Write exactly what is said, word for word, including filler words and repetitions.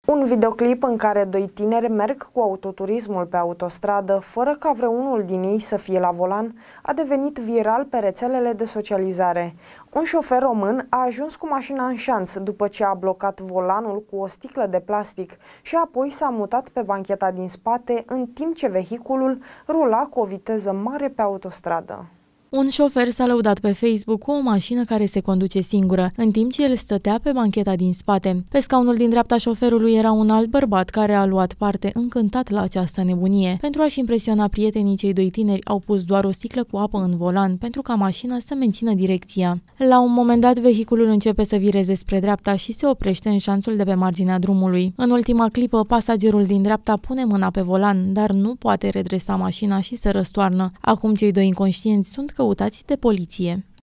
Un videoclip în care doi tineri merg cu autoturismul pe autostradă, fără ca vreunul din ei să fie la volan, a devenit viral pe rețelele de socializare. Un șofer român a ajuns cu mașina în șanț după ce a blocat volanul cu o sticlă de plastic și apoi s-a mutat pe bancheta din spate, în timp ce vehiculul rula cu o viteză mare pe autostradă. Un șofer s-a lăudat pe Facebook cu o mașină care se conduce singură, în timp ce el stătea pe bancheta din spate. Pe scaunul din dreapta șoferului era un alt bărbat care a luat parte încântat la această nebunie. Pentru a-și impresiona prietenii, cei doi tineri au pus doar o sticlă cu apă în volan pentru ca mașina să mențină direcția. La un moment dat, vehiculul începe să vireze spre dreapta și se oprește în șanțul de pe marginea drumului. În ultima clipă, pasagerul din dreapta pune mâna pe volan, dar nu poate redresa mașina și se răstoarnă. Acum cei doi inconștienți sunt căutați de poliție.